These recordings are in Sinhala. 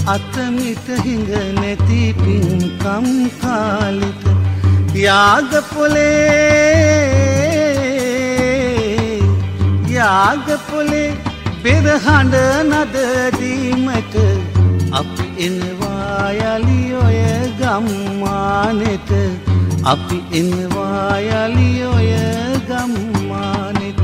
අතමිට හිඟ නැති පින්කම් කාලිත යාග පොලේ බෙරහඬ නද දීමට අපි එනවා යලි ඔය ගම්මානෙට අපි එනවා යලි ඔය ගම්මානෙට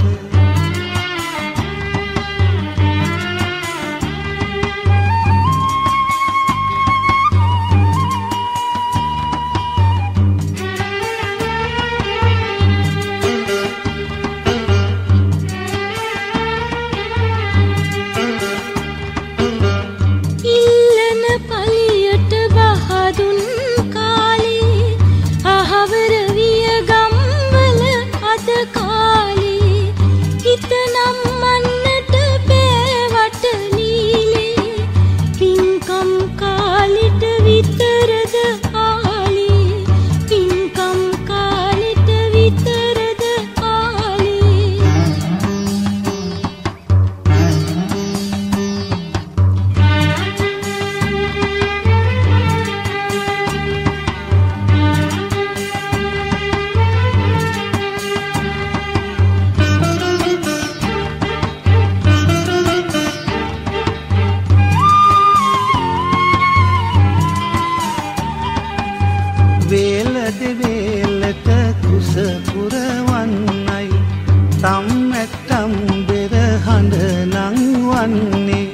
වේලට කුස පුරවන්නයි තම්මැට්ටම් බෙරහඬ නංවන්නේ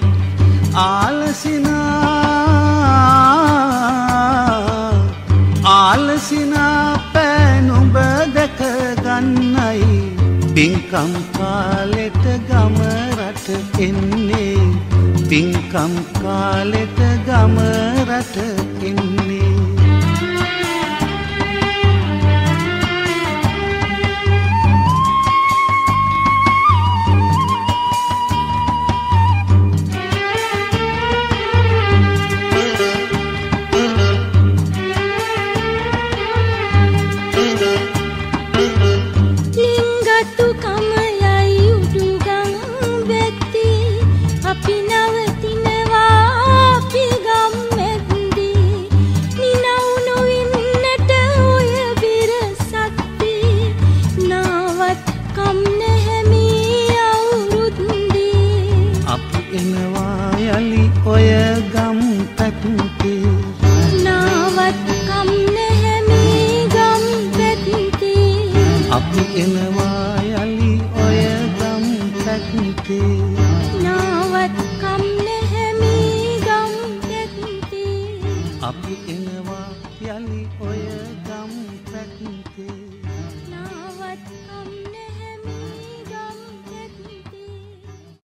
ආලසිනා පෑනුඹ දැක ගන්නයි පින්කම් කාලෙට ගම රට එන්නේ පින්කම් කාලෙට ගම රට එන්නේ ඔය ගම් පැත්තේ නාවත් කම් නැහැ මේ ගම් පැත්තේ අපි එනවා යලි ඔය ගම් පැත්තේ නාවත් කම් නැහැ මේ ගම් පැත්තේ අපි